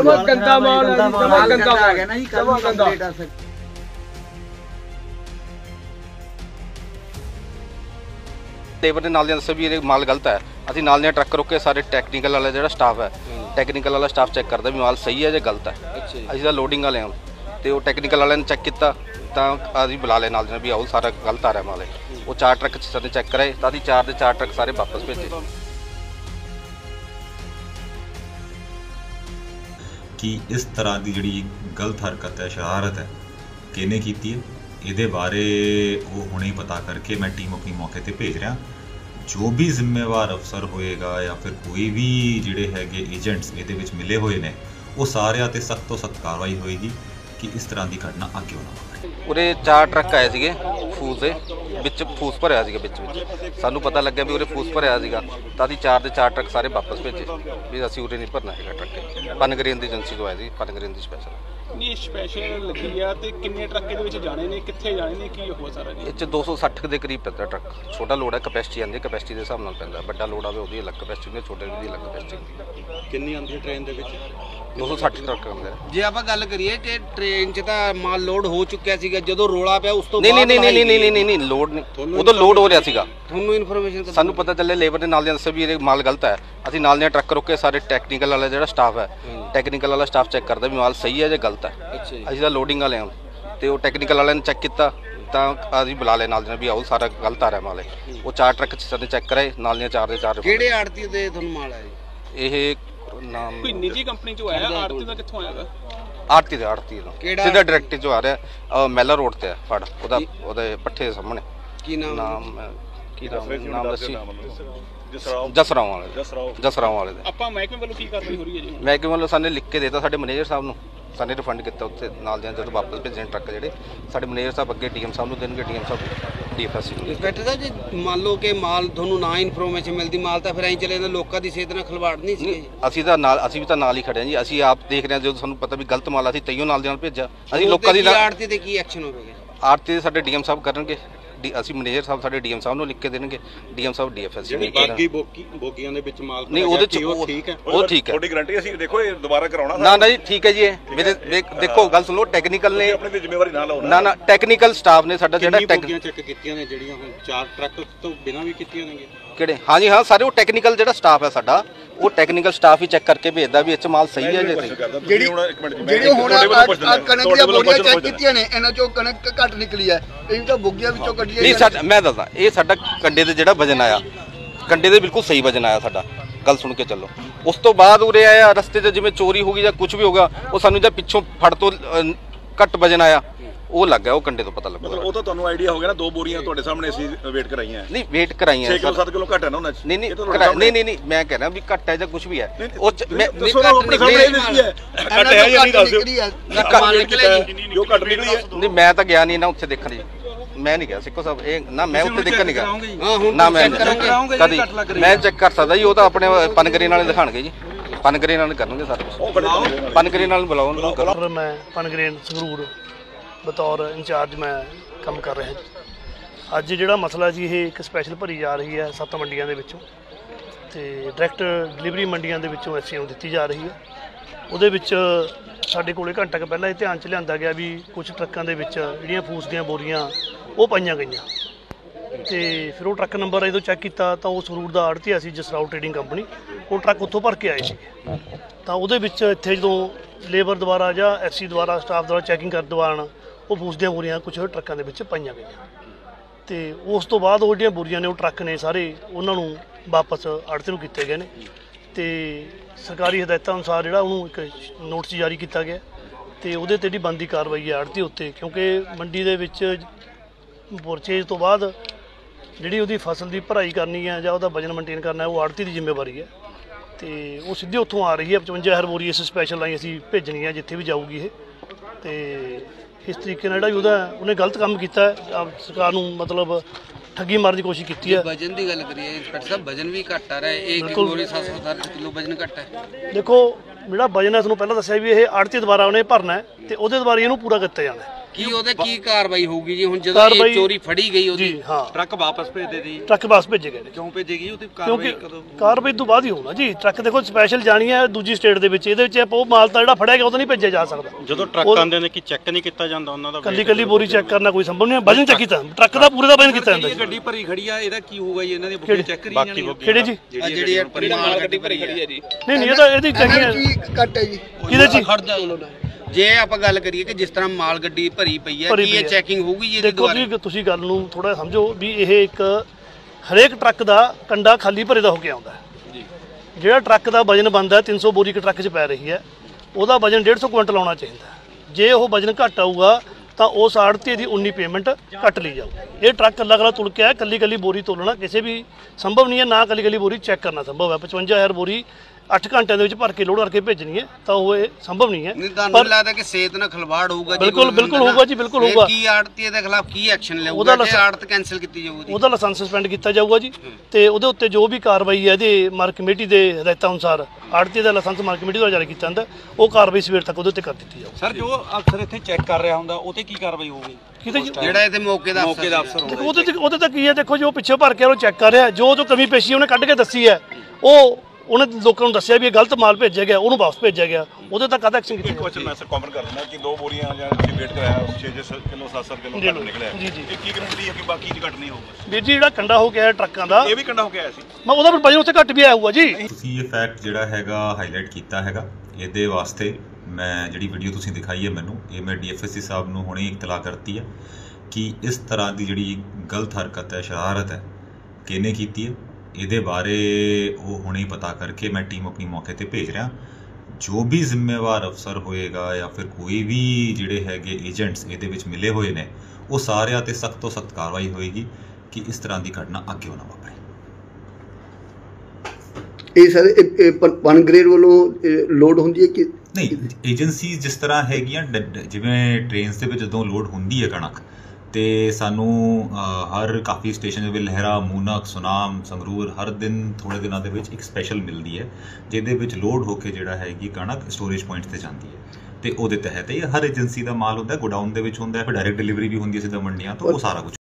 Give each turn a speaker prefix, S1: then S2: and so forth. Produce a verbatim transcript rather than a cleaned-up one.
S1: बहुत गंदा माल है, बहुत गंदा आ गया ना जी, कल भी कंप्लीट आ सकती।
S2: लेबर ने नाल दस्सिया भी ये माल गलत है, ਅਸੀਂ ਨਾਲ ਦੇ ਟਰੱਕ ਰੋਕੇ ਸਾਰੇ ਟੈਕਨੀਕਲ ਵਾਲਾ ਜਿਹੜਾ ਸਟਾਫ ਹੈ ਟੈਕਨੀਕਲ ਵਾਲਾ ਸਟਾਫ ਚੈੱਕ ਕਰਦਾ ਵੀ ਮਾਲ ਸਹੀ ਹੈ ਜਾਂ ਗਲਤ ਹੈ। ਅਸੀਂ ਤਾਂ ਲੋਡਿੰਗ ਵਾਲੇ ਹਾਂ ਤੇ ਉਹ ਟੈਕਨੀਕਲ ਵਾਲਿਆਂ ਨੇ ਚੈੱਕ ਕੀਤਾ ਤਾਂ ਅਸੀਂ ਬੁਲਾ ਲਏ ਨਾਲ ਦੇ ਵੀ ਆਓ ਸਾਰਾ ਗਲਤ ਆ ਰਿਹਾ ਮਾਲ ਉਹ ਚਾਰ ਟਰੱਕ ਸਾਡੇ ਚੈੱਕ ਕਰਾਏ ਤਾਂ ਅਸੀਂ ਚਾਰ ਦੇ ਚਾਰ ਟਰੱਕ ਸਾਰੇ ਵਾਪਸ ਭੇਜੇ।
S3: ਕਿ ਇਸ ਤਰ੍ਹਾਂ ਦੀ ਜਿਹੜੀ ਗਲਤ ਹਰਕਤ ਹੈ ਸ਼ਰਾਰਤ ਹੈ ਕਿਹਨੇ ਕੀਤੀ ਹੈ ਇਹਦੇ ਬਾਰੇ ਉਹ ਹੁਣੇ ਪਤਾ ਕਰਕੇ ਮੈਂ ਟੀਮ ਆਪਣੀ ਮੌਕੇ ਤੇ ਭੇਜ ਰਿਹਾ। ਜੋ ਵੀ ਜ਼ਿੰਮੇਵਾਰ ਅਫਸਰ ਹੋਏਗਾ ਜਾਂ ਫਿਰ ਕੋਈ ਵੀ ਜਿਹੜੇ ਹੈਗੇ ਏਜੰਟਸ ਇਹਦੇ ਵਿੱਚ ਮਿਲੇ ਹੋਏ ਨੇ ਉਹ ਸਾਰਿਆਂ ਤੇ ਸਖਤ ਤੋਂ ਸਖਤ ਕਾਰਵਾਈ ਹੋਏਗੀ ਕਿ ਇਸ ਤਰ੍ਹਾਂ ਦੀ ਘਟਨਾ ਅੱਗੇ ਨਾ ਹੋਵੇ।
S2: ਉਰੇ ਚਾਰ ਟਰੱਕ ਆਏ ਸੀਗੇ ਫੂਸ ਦੇ ਵਿੱਚ ਫੂਸ ਭਰਿਆ ਸੀਗਾ ਵਿੱਚ ਵਿੱਚ ਸਾਨੂੰ ਪਤਾ ਲੱਗਿਆ ਵੀ ਉਰੇ ਫੂਸ ਭਰਿਆ ਸੀਗਾ ਤਾਂ ਅਸੀਂ ਚਾਰ ਦੇ ਚਾਰ ਟਰੱਕ ਸਾਰੇ ਵਾਪਸ ਭੇਜੇ ਵੀ ਅਸੀਂ ਉਰੇ ਨਹੀਂ ਭਰਨਾ ਹੈਗਾ ਟਰੱਕ। ਪਨਗਰੇਨ ਦੀ ਏਜੰਸੀ ਤੋਂ ਆਏ ਸੀ, ਪਨਗਰੇਨ ਦੀ ਸਪੈਸ਼ਲ
S4: ਨਹੀਂ ਸਪੈਸ਼ਲ ਲੱਗੀ ਆ ਤੇ ਕਿੰਨੇ ਟਰੱਕ ਇਹਦੇ ਵਿੱਚ ਜਾਣੇ ਨੇ ਕਿੱਥੇ ਜਾਣੇ ਨੇ ਕੀ ਹੋ ਸਾਰਾ ਜੀ?
S2: ਇਹ 'ਚ ਦੋ ਸੌ ਸੱਠ ਦੇ ਕਰੀਬ ਪੈਂਦਾ ਟਰੱਕ। ਛੋਟਾ ਲੋਡ ਹੈ ਕਪੈਸਿਟੀ ਆਉਂਦੀ ਹੈ ਕਪੈਸਿਟੀ ਦੇ ਹਿਸਾਬ ਨਾਲ ਪੈਂਦਾ, ਵੱਡਾ ਲੋਡ ਆਵੇ ਉਹਦੀ ਅਲੱਗ ਕਪੈਸਿਟੀ ਹੁੰਦੀ, ਛੋਟੇ ਦੀ ਅਲੱਗ ਕਪੈਸਿਟੀ ਹੁੰਦੀ।
S4: ਕਿੰਨੀ ਆਉਂਦੀ ਹੈ ਟ੍ਰੇਨ ਦੇ ਵਿੱਚ?
S2: ਦੋ ਸੌ ਸੱਠ ਟਰੱਕ ਆਉਂਦੇ ਨੇ।
S1: ਜੇ ਆਪਾਂ ਗੱਲ ਕਰੀਏ ਕਿ ਟ੍ਰੇਨ 'ਚ ਤਾਂ ਮਾਲ ਲੋਡ ਹੋ ਚੁੱਕਿਆ ਸੀਗਾ ਜਦੋਂ ਰੋਲਾ ਪਿਆ ਉਸ ਤੋਂ
S2: ਨਹੀਂ ਨਹੀਂ ਨਹੀਂ ਨਹੀਂ ਨਹੀਂ ਨਹੀਂ ਨਹੀਂ ਲੋਡ ਨਹੀਂ ਉਦੋਂ ਲੋਡ ਹੋ ਰਿਹਾ ਸੀਗਾ।
S1: ਤੁਹਾਨੂੰ ਇਨਫੋਰਮੇਸ਼ਨ
S2: ਸਾਨੂੰ ਪਤਾ ਚੱਲਿਆ ਲੇਬਰ ਦੇ ਨਾਲ ਦੇ ਦੱਸਿਆ ਵੀ ਇਹ ਮਾਲ ਗਲਤ ਹੈ। ਅਸੀਂ ਨਾਲ ਦੇ ਟਰੱਕ ਰੋਕੇ ਸਾਰੇ ਟੈਕਨੀਕਲ ਵਾਲਾ ਜਿਹੜਾ ਸਟਾਫ ਹੈ ਟੈਕਨੀਕਲ ਵਾਲਾ ਸਟਾਫ ਚੈੱਕ ਕਰਦਾ ਵੀ ਮਾਲ ਸਹੀ ਹੈ ਜਾਂ ਗਲਤ ਹੈ। ਅਸੀਂ ਤਾਂ ਲੋਡਿੰਗ ਵਾਲੇ ਹਾਂ ਤੇ ਉਹ ਟੈਕਨੀਕਲ ਵਾਲਿਆਂ ਨੇ ਚੈੱਕ ਕੀਤਾ ਤਾਂ ਅਸੀਂ ਬੁਲਾ ਲਏ ਨਾਲ ਦੇ ਵੀ ਆਓ ਸਾਰਾ ਗਲਤ ਆ ਰਿਹਾ ਮਾਲ ਉਹ ਚਾਰ ਟਰੱਕ ਸਾਡੇ ਚੈੱਕ ਕਰਾਏ ਨਾਲ ਦੀਆਂ ਚਾਰ ਦੇ ਚਾਰ।
S1: ਕਿਹੜੇ ਆੜਤੀ ਦੇ ਤੁਹਾਨੂੰ ਮਾਲ ਆਇਆ?
S2: ਇਹ ਨਾਮ
S4: ਕੋਈ ਨਿੱਜੀ ਕੰਪਨੀ ਚੋਂ ਆਇਆ ਆੜਤੀ ਦਾ ਕਿੱਥੋਂ ਆਇਆ?
S2: ਆੜਤੀ ਦੇ ਆੜਤੀ ਦਾ ਸਿੱਧਾ ਡਾਇਰੈਕਟ ਚੋਂ ਆ ਰਿਹਾ ਮਹਿਲਾ ਰੋਡ ਤੇ ਆ ਫੜ ਉਹਦਾ ਉਹਦੇ ਪੱਠੇ ਦੇ ਸਾਹਮਣੇ।
S1: ਕੀ ਨਾਮ?
S2: ਨਾਮ ਕੀ ਨਾਮ ਨਾਮ ਦੱਸੀ ਜਸਰਾਓ ਵਾਲੇ ਜਸਰਾਓ ਵਾਲੇ ਦੇ।
S4: ਆਪਾਂ ਮਹਿਕਮੇ ਵੱਲੋਂ ਕੀ ਕਾਰਵਾਈ ਹੋ ਰਹੀ ਹੈ ਜੀ?
S2: ਮਹਿਕਮੇ ਵੱਲੋਂ ਸਾਨੂੰ ਲਿਖ ਕੇ ਦੇਤਾ ਸਾਡੇ ਮੈਨੇਜਰ ਸਾਹਿਬ ਨੂੰ, ਸਾਨੂੰ ਰਿਫੰਡ ਕੀਤਾ ਉੱਥੇ ਨਾਲ ਦੇ ਜਦੋਂ ਵਾਪਸ ਭੇਜਣ ਟਰੱਕ ਜਿਹੜੇ ਸਾਡੇ ਮੈਨੇਜਰ ਸਾਹਿਬ ਅੱਗੇ ਡੀਐਮ ਸਾਹਿਬ ਨੂੰ ਦੇਣਗੇ, ਡੀਐਮ ਸਾਹਿਬ ਡੀਐਫਐਸ ਨੂੰ।
S1: ਇੰਸਪੈਕਟਰ ਸਾਹਿਬ ਜੀ ਮੰਨ ਲਓ ਕਿ ਮਾਲ ਤੁਹਾਨੂੰ ਨਾ ਇਨਫੋਰਮੇਸ਼ਨ ਮਿਲਦੀ ਮਾਲ ਤਾਂ ਫਿਰ ਐਂ ਚਲੇ ਜਾਂਦਾ ਲੋਕਾਂ ਦੀ ਸਿਹਤ ਨਾਲ ਖਿਲਵਾੜ ਨਹੀਂ ਸੀ?
S2: ਅਸੀਂ ਤਾਂ ਨਾਲ ਅਸੀਂ ਵੀ ਤਾਂ ਨਾਲ ਹੀ ਖੜੇ ਹਾਂ ਜੀ। ਅਸੀਂ ਆਪ ਦੇਖ ਰਹੇ ਹਾਂ ਜਦੋਂ ਸਾਨੂੰ ਪਤਾ ਵੀ ਗਲਤ ਮਾਲ ਅਸੀਂ ਤਈਓ ਨਾਲ ਦੇ ਨਾਲ ਭੇਜਿਆ। ਅਸੀਂ ਲੋਕਾਂ ਦੀ
S1: ਆੜਤੀ ਤੇ ਕੀ ਐਕਸ਼ਨ ਹੋਵੇਗਾ?
S2: ਆੜਤੀ ਦੇ ਸਾਡੇ ਡੀਐਮ ਸਾਹਿਬ ਕਰਨਗੇ, ਅਸੀਂ ਮੈਨੇਜਰ ਸਾਹਿਬ ਸਾਡੇ ਡੀਐਮ ਸਾਹਿਬ ਨੂੰ ਲਿਖ ਕੇ ਦੇਣਗੇ, ਡੀਐਮ ਸਾਹਿਬ ਡੀਐਫਐਸ
S4: ਜਿਹੜੀ ਬਾਕੀ ਬੋਗੀਆਂ ਦੇ ਵਿੱਚ ਮਾਲ
S2: ਨਹੀਂ ਉਹਦੇ ਚ ਉਹ ਠੀਕ ਹੈ ਉਹ ਠੀਕ ਹੈ।
S5: ਤੁਹਾਡੀ ਗਾਰੰਟੀ ਅਸੀਂ ਦੇਖੋ ਇਹ ਦੁਬਾਰਾ ਕਰਾਉਣਾ
S2: ਨਾ ਨਾ ਜੀ ਠੀਕ ਹੈ ਜੀ। ਇਹ ਮੇਰੇ ਦੇਖੋ ਗੱਲ ਸੁਣੋ ਟੈਕਨੀਕਲ ਨੇ
S5: ਆਪਣੀ ਜ਼ਿੰਮੇਵਾਰੀ ਨਾ ਲਓ
S2: ਨਾ ਨਾ ਟੈਕਨੀਕਲ ਸਟਾਫ ਨੇ ਸਾਡਾ ਜਿਹੜਾ
S4: ਬੋਗੀਆਂ ਚੈੱਕ ਕੀਤੀਆਂ ਨੇ ਜਿਹੜੀਆਂ ਹੁਣ ਚਾਰ ਟਰੱਕ ਤੋਂ ਬਿਨਾਂ ਵੀ ਕੀਤੀਆਂ ਨੇ
S2: ਕਿਹੜੇ? ਹਾਂਜੀ ਹਾਂ ਸਾਰੇ ਉਹ ਟੈਕਨੀਕਲ ਜਿਹੜਾ ਸਟਾਫ ਹੈ ਸਾਡਾ ਉਹ ਟੈਕਨੀਕਲ ਸਟਾਫ ਹੀ ਚੈੱਕ ਕਰਕੇ ਭੇਜਦਾ ਵੀ ਇਹ ਚ ਮਾਲ ਸਹੀ ਹੈ ਜਾਂ ਨਹੀਂ।
S6: ਜਿਹੜੀ ਜਿਹੜੀ ਹੁਣ ਕਣਕ ਦੀਆਂ ਬੋਰੀਆਂ ਚੈੱਕ ਕੀਤੀਆਂ ਨੇ ਇਹਨਾਂ ਚੋਂ ਕਣਕ ਘੱਟ ਨਿਕਲੀ ਹੈ, ਇਹ ਤਾਂ ਬੋਗੀਆਂ ਵਿੱਚੋਂ ਕੱਢੀਆਂ
S2: ਨਹੀਂ। ਸਾਡਾ ਮੈਂ ਦੱਸਦਾ ਇਹ ਸਾਡਾ ਕੰਡੇ ਦੇ ਜਿਹੜਾ ਵਜਨ ਆਇਆ ਕੰਡੇ ਦੇ ਬਿਲਕੁਲ ਸਹੀ ਵਜਨ ਆਇਆ ਸਾਡਾ। ਗੱਲ ਸੁਣ ਕੇ ਚੱਲੋ। ਉਸ ਤੋਂ ਬਾਅਦ ਉਰੇ ਆਇਆ ਰਸਤੇ 'ਚ ਜਿਵੇਂ ਚੋਰੀ ਹੋ ਗਈ ਜਾਂ ਕੁਝ ਵੀ ਹੋਗਾ ਉਹ ਸਾਨੂੰ ਜਾਂ ਪਿੱਛੋਂ ਫੜ ਤੋਂ ਘੱਟ ਵਜਨ ਆਇਆ ਉਹ ਲੱਗ ਗਿਆ ਉਹ ਕੰਡੇ ਤੋਂ ਪਤਾ ਲੱਗਾ।
S5: ਮਤਲਬ ਉਹ ਤਾਂ ਤੁਹਾਨੂੰ ਆਈਡੀਆ ਹੋ ਗਿਆ ਨਾ ਦੋ ਬੋਰੀਆਂ ਤੁਹਾਡੇ ਸਾਹਮਣੇ ਅਸੀਂ ਵੇਟ ਕਰਾਈਆਂ
S2: ਨਹੀਂ ਵੇਟ ਕਰਾਈਆਂ
S5: ਛੇ ਕਿਲੋ ਸੱਤ ਕਿਲੋ ਘੱਟ ਹੈ ਨਾ ਉਹਨਾਂ ਚ।
S2: ਨਹੀਂ ਨਹੀਂ ਨਹੀਂ ਨਹੀਂ ਨਹੀਂ ਮੈਂ ਕਹਿ ਰਿਹਾ ਵੀ ਘੱਟ ਹੈ ਜਾਂ ਕੁਝ ਵੀ ਹੈ ਉਹ ਮੈਂ
S5: ਆਪਣੇ ਸਾਹਮਣੇ ਦੱਸੀ ਹੈ ਘੱਟ ਹੈ ਜਾਂ ਨਹੀਂ ਦੱਸ ਦਿਓ ਜੋ ਘੱਟ ਨਿਕਲੀ ਹੈ।
S2: ਨਹੀਂ ਮੈਂ ਤਾਂ ਗਿਆ ਨਹੀਂ ਨਾ ਉੱਥੇ ਦੇਖਣ ਜੀ, ਮੈਂ ਨਹੀਂ ਗਿਆ ਸਿੱਕੋ ਸਾਹਿਬ ਇਹ ਨਾ ਮੈਂ ਉੱਥੇ ਦੇਖਣ ਨਹੀਂ ਗਿਆ ਨਾ ਮੈਂ ਕਦੀ ਮੈਂ ਚੈੱਕ ਕਰ ਸਕਦਾ ਜੀ ਉਹ ਤਾਂ ਆਪਣੇ ਪਨਗਰੀ ਨਾਲ ਦਿਖਾਣਗੇ ਜੀ ਪਨਗਰੀ ਨਾਲ ਕਰਨਗੇ ਸਾਰਾ ਪਨਗਰੀ ਨਾਲ ਬੁਲਾਓ।
S7: ਮੈਂ ਪਨਗਰੇਨ ਸੰਗਰੂਰ ਬਤੌਰ ਇੰਚਾਰਜ ਮੈਂ ਕੰਮ ਕਰ ਰਿਹਾ ਜੀ। ਅੱਜ ਜਿਹੜਾ ਮਸਲਾ ਜੀ ਇਹ ਇੱਕ ਸਪੈਸ਼ਲ ਭਰੀ ਜਾ ਰਹੀ ਹੈ ਸੱਤ ਮੰਡੀਆਂ ਦੇ ਵਿੱਚੋਂ ਤੇ ਡਾਇਰੈਕਟ ਡਿਲੀਵਰੀ ਮੰਡੀਆਂ ਦੇ ਵਿੱਚੋਂ ਐਸਸੀ ਨੂੰ ਦਿੱਤੀ ਜਾ ਰਹੀ ਹੈ। ਉਹਦੇ ਵਿੱਚ ਸਾਡੇ ਕੋਲੇ ਘੰਟਾ ਕੁ ਪਹਿਲਾਂ ਇਹ ਧਿਆਨ 'ਚ ਲਿਆਂਦਾ ਗਿਆ ਵੀ ਕੁਝ ਟਰੱਕਾਂ ਦੇ ਵਿੱਚ ਜਿਹੜੀਆਂ ਫੂਸ ਦੀਆਂ ਬੋਰੀਆਂ ਉਹ ਪਾਈਆਂ ਗਈਆਂ ਤੇ ਫਿਰ ਉਹ ਟਰੱਕ ਨੰਬਰ ਜਦੋਂ ਚੈੱਕ ਕੀਤਾ ਤਾਂ ਉਹ ਸੰਗਰੂਰ ਦਾ ਆੜ੍ਹਤੀਆ ਸੀ ਜਸਰਾਓ ਟ੍ਰੇਡਿੰਗ ਕੰਪਨੀ, ਉਹ ਟਰੱਕ ਉੱਥੋਂ ਭਰ ਕੇ ਆਏ ਸੀ। ਤਾਂ ਉਹਦੇ ਵਿੱਚ ਇੱਥੇ ਜਦੋਂ ਲੇਬਰ ਦੁਆਰਾ ਜਾਂ ਐਸਸੀ ਦੁਆਰਾ ਸਟਾਫ ਦੁਆਰਾ ਚੈਕਿੰਗ ਕਰਨ ਦੌਰਾਨ ਉਹ ਫੂਸ ਦੀਆਂ ਬੋਰੀਆਂ ਕੁਛ ਟਰੱਕਾਂ ਦੇ ਵਿੱਚ ਪਾਈਆਂ ਗਈਆਂ ਤੇ ਉਸ ਤੋਂ ਬਾਅਦ ਉਹ ਜਿਹੜੀਆਂ ਬੋਰੀਆਂ ਨੇ ਉਹ ਟਰੱਕ ਨੇ ਸਾਰੇ ਉਹਨਾਂ ਨੂੰ ਵਾਪਸ ਆੜ੍ਹਤੀ ਨੂੰ ਕੀਤੇ ਗਏ ਨੇ ਤੇ ਸਰਕਾਰੀ ਹਦਾਇਤਾਂ ਅਨੁਸਾਰ ਜਿਹੜਾ ਉਹਨੂੰ ਇੱਕ ਨੋਟਿਸ ਜਾਰੀ ਕੀਤਾ ਗਿਆ ਤੇ ਉਹਦੇ ਤੇ ਜਿਹੜੀ ਬਣਦੀ ਕਾਰਵਾਈ ਹੈ ਆੜ੍ਹਤੀ ਉੱਤੇ, ਕਿਉਂਕਿ ਮੰਡੀ ਦੇ ਵਿੱਚ ਪਰਚੇਜ ਤੋਂ ਬਾਅਦ ਜਿਹੜੀ ਉਹਦੀ ਫਸਲ ਦੀ ਭਰਾਈ ਕਰਨੀ ਹੈ ਜਾਂ ਉਹਦਾ ਵਜਨ ਮੇਨਟੇਨ ਕਰਨਾ ਉਹ ਆੜ੍ਹਤੀ ਦੀ ਜ਼ਿੰਮੇਵਾਰੀ ਹੈ ਤੇ ਉਹ ਸਿੱਧੀ ਉੱਥੋਂ ਆ ਰਹੀ ਹੈ। ਪਚਵੰਜਾ ਹਜ਼ਾਰ ਬੋਰੀ ਇਸ ਸਪੈਸ਼ਲ ਲਾਈ ਅਸੀਂ ਭੇਜਣੀ ਹੈ ਜਿੱਥੇ ਵੀ ਜਾਊਗੀ ਇਹ ਤੇ ਇਸ ਤਰੀਕੇ ਨਾਲ ਜਿਹੜਾ ਵੀ ਉਹਦਾ ਉਹਨੇ ਗਲਤ ਕੰਮ ਕੀਤਾ ਸਰਕਾਰ ਨੂੰ ਮਤਲਬ ਠੱਗੀ ਮਾਰਨ ਦੀ ਕੋਸ਼ਿਸ਼ ਕੀਤੀ ਹੈ।
S1: ਵਜਨ ਦੀ ਗੱਲ ਕਰੀਏ ਇੰਸਪੈਕਟਰ ਸਾਹਿਬ ਵਜਨ ਵੀ ਘੱਟ ਆ ਰਿਹਾ ਹੈ, ਇੱਕ ਬੋਰੀ ਸੱਤ ਸੌ ਸੱਠ ਕਿਲੋ ਵਜਨ ਘੱਟ ਹੈ।
S7: ਦੇਖੋ ਜਿਹੜਾ ਵਜਨ ਹੈ ਤੁਹਾਨੂੰ ਪਹਿਲਾਂ ਦੱਸਿਆ ਵੀ ਇਹ ਆੜ੍ਹਤੀ ਦੁਆਰਾ ਉਹਨੇ ਭਰਨਾ ਹੈ ਤੇ ਉਹਦੇ ਦੁਆਰਾ ਇਹਨੂੰ ਪੂਰਾ ਕੀਤਾ ਜਾਣਾ।
S1: ਕੀ ਉਹਦੇ ਕੀ ਕਾਰਵਾਈ ਹੋਊਗੀ ਜੀ ਹੁਣ ਜਦੋਂ
S7: ਕਾਰਵਾਈ-
S1: ਇਹ ਚੋਰੀ ਫੜੀ ਗਈ ਉਹਦੀ
S7: ਜੀ ਹਾਂ
S5: ਟਰੱਕ ਵਾਪਸ ਭੇਜ ਦੇ ਜੀ
S7: ਟਰੱਕ ਵਾਪਸ ਭੇਜੇ ਗਏ ਨੇ
S5: ਕਿਉਂ ਭੇਜੇਗੀ ਉਹਦੀ ਕਾਰਵਾਈ
S7: ਕਿਉਂਕਿ
S5: ਕਦੋਂ
S7: ਕਾਰਵਾਈ ਤੋਂ ਬਾਅਦ ਹੀ ਹੋਣਾ ਜੀ। ਟਰੱਕ ਦੇਖੋ ਸਪੈਸ਼ਲ ਜਾਣੀ ਹੈ ਦੂਜੀ ਸਟੇਟ ਦੇ ਵਿੱਚ, ਇਹਦੇ ਵਿੱਚ ਆਪਾਂ ਉਹ ਮਾਲ ਤਾਂ ਜਿਹੜਾ ਫੜਿਆ ਗਿਆ ਉਹ ਤਾਂ ਨਹੀਂ ਭੇਜਿਆ ਜਾ ਸਕਦਾ।
S4: ਜਦੋਂ ਟਰੱਕ ਆਉਂਦੇ ਨੇ ਕਿ ਚੈੱਕ ਨਹੀਂ ਕੀਤਾ ਜਾਂਦਾ ਉਹਨਾਂ ਦਾ
S7: ਕੱਲੀ ਕੱਲੀ ਬੋਰੀ ਚੈੱਕ ਕਰਨਾ ਕੋਈ ਸੰਭਵ ਨਹੀਂ ਹੈ। ਵਜਨ ਚੈੱਕ ਕੀਤਾ ਟਰੱਕ ਦਾ ਪੂਰੇ ਦਾ ਵਜਨ ਕੀਤਾ ਜਾਂਦਾ
S5: ਇਹ
S7: ਜੀ।
S5: ਗੱਡੀ ਭਰੀ ਖੜੀ ਆ ਇਹਦਾ ਕੀ ਹੋਊਗਾ ਜੀ ਇਹਨਾਂ ਦੀ ਬੁੱਕੀ ਚੈੱਕ ਕਰੀ ਜਾਣੀ
S7: ਕਿਹੜੇ ਜੀ?
S1: ਆ ਜਿਹੜੀ ਇਹ ਮਾਲ ਗੱਡੀ ਭਰੀ ਹੈ
S5: ਜੀ
S7: ਨਹੀਂ ਨਹੀਂ ਇਹ ਤਾਂ ਇਹਦੀ ਚੈਕਿੰਗ ਹੈ।
S6: ਕੀ ਕੱਟ ਹੈ ਜੀ
S7: ਕਿਹਦੇ ਚ?
S1: ਖੜ ਜਾ ਜੇ ਆਪਾਂ ਗੱਲ ਕਰੀਏ ਕਿ ਜਿਸ ਤਰ੍ਹਾਂ ਮਾਲ ਗੱਡੀ ਭਰੀ ਪਈ ਹੈ
S7: ਭਰੀ
S1: ਕੀ
S7: ਪਈ
S1: ਇਹ
S7: ਹੈ।
S1: ਚੈਕਿੰਗ ਹੋਊਗੀ ਜੀ ਇਹਦੇ
S7: ਦੇਖੋ
S1: ਦੁਆਰਾ?
S7: ਜੀ ਤੁਸੀਂ ਗੱਲ ਨੂੰ ਥੋੜਾ ਸਮਝੋ ਵੀ ਇਹ ਇੱਕ ਹਰੇਕ ਟਰੱਕ ਦਾ ਕੰਡਾ ਖਾਲੀ ਭਰੇ ਦਾ ਹੋ ਕੇ ਆਉਂਦਾ ਹੈ। ਜਿਹੜਾ ਟਰੱਕ ਦਾ ਵਜਨ ਬਣਦਾ ਤਿੰਨ ਸੌ ਬੋਰੀ ਇੱਕ ਟਰੱਕ 'ਚ ਪੈ ਰਹੀ ਹੈ, ਉਹਦਾ ਵਜਨ ਡੇਢ ਸੌ ਕੁਇੰਟਲ ਆਉਣਾ ਚਾਹੀਦਾ ਹੈ। ਜੇ ਉਹ ਵਜਨ ਘੱਟ ਆਊਗਾ ਤਾਂ ਉਸ ਆੜ੍ਹਤੀ ਦੀ ਉਨੀ ਪੇਮੈਂਟ ਕੱਟ ਲਈ ਜਾਊ। ਇਹ ਟਰੱਕ ਕੱਲਾ ਕੱਲਾ ਤੁਲ ਕੇ ਆਇਆ, ਕੱਲੀ ਕੱਲੀ ਬੋਰੀ ਤੋਲਣਾ ਕਿਸੇ ਵੀ ਸੰਭਵ ਨਹੀਂ ਹੈ, ਨਾ ਕੱਲੀ ਕੱਲੀ ਬੋਰੀ ਚੈੱਕ ਕਰਨਾ ਸੰਭਵ ਹੈ। ਪਚਵੰਜਾ ਹਜ਼ਾਰ ਬੋਰੀ ਅੱਠ ਘੰਟਿਆਂ ਦੇ ਵਿੱਚ ਭਰ ਕੇ ਲੋਡ ਕਰਕੇ ਭੇਜਣੀ ਹੈ ਤਾਂ ਉਹ ਇਹ ਸੰਭਵ ਨਹੀਂ ਹੈ।
S1: ਨਹੀਂ ਤੁਹਾਨੂੰ ਨਹੀਂ ਲੱਗਦਾ ਕਿ ਸਿਹਤ ਨਾਲ ਖਿਲਵਾੜ ਹੋਊਗਾ ਜੀ?
S7: ਬਿਲਕੁਲ
S1: ਕੋਈ
S7: ਬਿਲਕੁਲ
S1: ਹੁੰਦਾ
S7: ਹੋਊਗਾ ਜੀ, ਬਿਲਕੁਲ
S1: ਫਿਰ
S7: ਹੋਊਗਾ।
S1: ਕੀ ਆੜਤੀ ਦੇ ਖਿਲਾਫ ਕੀ ਐਕਸ਼ਨ
S7: ਉਹਦਾ
S1: ਲਊਗਾ?
S7: ਲਾਇਸੈਂਸ-
S1: ਜੇ ਆੜਤ ਕੈਨਸਲ ਕੀਤੀ ਜਾਊਗੀ?
S7: ਉਹਦਾ ਲਾਇਸੈਂਸ ਸਸਪੈਂਡ ਕੀਤਾ ਜਾਊਗਾ ਜੀ ਤੇ ਉਹਦੇ ਉੱਤੇ ਜੋ ਵੀ ਕਾਰਵਾਈ ਹੈ ਇਹਦੇ ਮਾਰਕ ਕਮੇਟੀ ਦੇ ਹਦਾਇਤਾਂ ਅਨੁਸਾਰ ਆੜਤੀ ਦਾ ਲਾਇਸੈਂਸ ਮਾਰਕ ਕਮੇਟੀ ਦੁਆਰਾ ਜਾਰੀ ਕੀਤਾ ਜਾਂਦਾ, ਉਹ ਕਾਰਵਾਈ ਸਵੇਰ ਤੱਕ ਉਹਦੇ ਉੱਤੇ ਕਰ ਦਿੱਤੀ ਜਾਊ।
S5: ਸਰ ਜੋ ਅਫਸਰ ਇੱਥੇ ਚੈੱਕ ਕਰ ਰਿਹਾ ਹੁੰਦਾ ਉਹ ਤੇ ਕੀ ਕਾਰਵਾਈ ਹੋਊਗੀ?
S7: ਕਿਤੇ ਜੀ?
S1: ਜਿਹੜਾ ਇੱਥੇ ਮੌਕੇ ਦਾ
S5: ਮੌਕੇ ਦਾ ਅਫਸਰ
S7: ਦੇਖੋ ਉਹਦੇ ਤੇ ਉਹਦੇ ਤਾਂ ਕੀ ਹੈ, ਦੇਖੋ ਜੋ ਪਿੱਛੇ ਭਰ ਕੇ ਉਹ ਚੈੱਕ ਕਰ ਰਿਹਾ, ਜੋ ਜੋ ਕਮੀ ਪੇਸ਼ੀ ਉਹਨੇ ਕੱਢ ਕੇ ਦੱਸੀ ਹੈ, ਉਹ ਉਹਨੇ ਲੋਕਾਂ ਨੂੰ ਦੱਸਿਆ ਵੀ ਇਹ ਗਲਤ ਮਾਲ ਭੇਜਿਆ ਗਿਆ, ਉਹਨੂੰ ਵਾਪਸ ਭੇਜਿਆ ਗਿਆ, ਉਹਦੇ ਤੱਕ ਕਾਹਦਾ ਐਕਸ਼ਨ ਕੀਤਾ ਜਾਊ?
S8: ਕੁਐਸਚਨ ਮੈਂ ਸਰ ਕਮੈਂਟ ਕਰ ਦਿੰਦਾ ਕਿ ਦੋ ਬੋਰੀਆਂ ਜਾਂ ਅਸੀਂ ਵੇਟ ਕਰਾਇਆ ਛੇ ਛੇ ਕਿਲੋ ਸੱਤ ਸੱਤ ਕਿਲੋ ਘੱਟ ਨਿਕਲਿਆ
S7: ਜੀ, ਜੀ।
S8: ਇਹ ਕੀ ਗਰੰਟੀ ਹੈ ਕਿ ਬਾਕੀ ਚ ਘੱਟ ਨਹੀਂ ਹੋਊਗਾ?
S7: ਵੀਰ ਜੀ ਜਿਹੜਾ ਕੰਡਾ ਹੋ ਗਿਆ ਟਰੱਕਾਂ ਦਾ,
S8: ਇਹ ਵੀ ਕੰਡਾ ਹੋ ਕੇ ਆਇਆ ਸੀ
S7: ਮੈਂ ਉਹਦਾ ਵਜਨ ਉੱਥੇ ਘੱਟ ਵੀ ਆਇਆ ਹੋਊਗਾ ਜੀ।
S3: ਤੁਸੀਂ ਇਹ ਫੈਕਟ ਜਿਹੜਾ ਹੈਗਾ ਹਾਈਲਾਈਟ ਕੀਤਾ ਹੈਗਾ, ਇਹਦੇ ਵਾਸਤੇ ਮੈਂ ਜਿਹੜੀ ਵੀਡੀਓ ਤੁਸੀਂ ਦਿਖਾਈ ਹੈ ਮੈਨੂੰ, ਇਹ ਮੈਂ ਡੀਐਫਐਸਸੀ ਸਾਹਿਬ ਨੂੰ ਹੁਣੇ ਇਤਲਾਹ ਕਰਤੀ ਹੈ ਕਿ ਇਸ ਤਰ੍ਹਾਂ ਦੀ ਜਿਹੜੀ ਗਲਤ ਹਰਕਤ ਹੈ, ਸ਼ਰਾਰਤ ਹੈ, ਕਿਹਨੇ ਕੀਤੀ ਹੈ, ਇਹਦੇ ਬਾਰੇ ਉਹ ਹੁਣੇ ਪਤਾ ਕਰਕੇ ਮੈਂ ਟੀਮ ਆਪਣੀ ਮੌਕੇ ਤੇ ਭੇਜ ਰਿਹਾ। ਜੋ ਵੀ ਜ਼ਿੰਮੇਵਾਰ ਅਫਸਰ ਹੋਏਗਾ ਜਾਂ ਫਿਰ ਕੋਈ ਵੀ ਜਿਹੜੇ ਹੈਗੇ ਏਜੰਟਸ ਇਹਦੇ ਵਿੱਚ ਮਿਲੇ ਹੋਏ ਨੇ, ਉਹ ਸਾਰਿਆਂ ਤੇ ਸਖਤ ਤੋਂ ਸਖਤ ਕਾਰਵਾਈ ਹੋਏਗੀ ਕਿ ਇਸ ਤਰ੍ਹਾਂ ਦੀ ਘਟਨਾ ਅੱਗੇ ਨਾ ਵਾਪਰੇ।
S6: ਇਹ ਸਰ ਪਨ ਗ੍ਰੇਡ ਵੱਲੋਂ ਲੋਡ ਹੁੰਦੀ ਹੈ ਕਿ
S3: ਨਹੀਂ, ਏਜੰਸੀ ਜਿਸ ਤਰ੍ਹਾਂ ਹੈਗੀਆਂ ਡ- ਡ- ਜਿਵੇਂ ਟ੍ਰੇਨਸ ਦੇ ਵਿੱਚ ਜਦੋਂ ਲੋਡ ਹੁੰਦੀ ਹੈ ਕਣਕ, ਤੇ ਸਾਨੂੰ ਅ, ਹਰ ਕਾਫੀ ਸਟੇਸ਼ਨ ਦੇ ਲਹਿਰਾ, ਮੂਨਕ, ਸੁਨਾਮ, ਸੰਗਰੂਰ ਹਰ ਦਿਨ ਥੋੜੇ ਦਿਨਾਂ ਦੇ ਵਿੱਚ ਇੱਕ ਸਪੈਸ਼ਲ ਮਿਲਦੀ ਹੈ ਜਿਹਦੇ ਵਿੱਚ ਲੋਡ ਹੋ ਕੇ ਜਿਹੜਾ ਹੈਗੀ ਕਣਕ ਸਟੋਰੇਜ ਪੁਆਇੰਟ ਤੇ ਜਾਂਦੀ ਹੈ, ਤੇ ਉਹਦੇ ਤਹਿਤ ਇਹ ਹਰ ਏਜੰਸੀ ਦਾ ਮਾਲ ਹੁੰਦਾ, ਗੋਡਾਊਨ ਦੇ ਵਿੱਚ ਹੁੰਦਾ ਹੈ, ਫਿਰ ਡਾਇਰੈਕਟ ਡਿਲੀਵਰੀ ਵੀ ਹੁੰਦੀ ਹੈ ਸਿੱਧਾ ਮੰਡੀਆਂ ਤੋਂ, ਉਹ ਸਾਰਾ ਕੁਝ